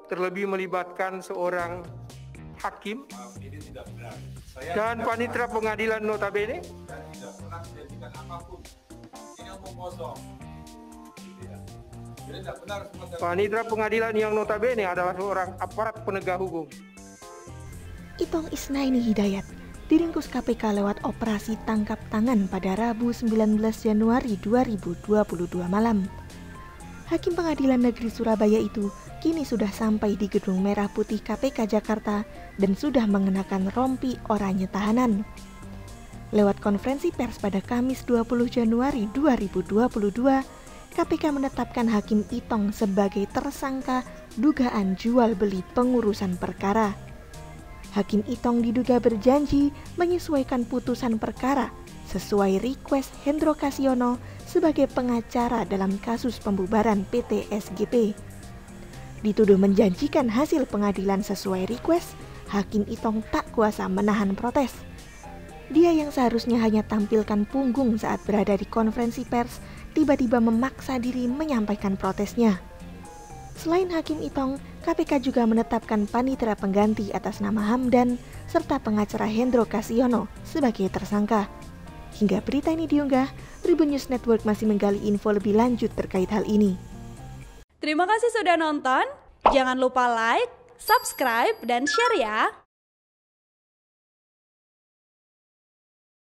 terlebih melibatkan seorang hakim Ini tidak benar. dan panitera pengadilan notabene. Saya tidak pernah menjanjikan apapun. Ini omong kosong. Tidak. Jadi tidak benar semua. Panitera pengadilan yang notabene adalah seorang aparat penegak hukum. Itong Isnaini Hidayat diringkus KPK lewat operasi tangkap tangan pada Rabu 19 Januari 2022 malam. Hakim Pengadilan Negeri Surabaya itu kini sudah sampai di Gedung Merah Putih KPK Jakarta dan sudah mengenakan rompi oranye tahanan. Lewat konferensi pers pada Kamis 20 Januari 2022, KPK menetapkan Hakim Itong sebagai tersangka dugaan jual beli pengurusan perkara. Hakim Itong diduga berjanji menyesuaikan putusan perkara sesuai request Hendro Kasyono sebagai pengacara dalam kasus pembubaran PT SGP. Dituduh menjanjikan hasil pengadilan sesuai request, Hakim Itong tak kuasa menahan protes. Dia yang seharusnya hanya tampilkan punggung saat berada di konferensi pers, tiba-tiba memaksa diri menyampaikan protesnya. Selain Hakim Itong, KPK juga menetapkan panitera pengganti atas nama Hamdan serta pengacara Hendro Kasyono sebagai tersangka. Hingga berita ini diunggah, Tribun News Network masih menggali info lebih lanjut terkait hal ini. Terima kasih sudah nonton. Jangan lupa like, subscribe, dan share ya.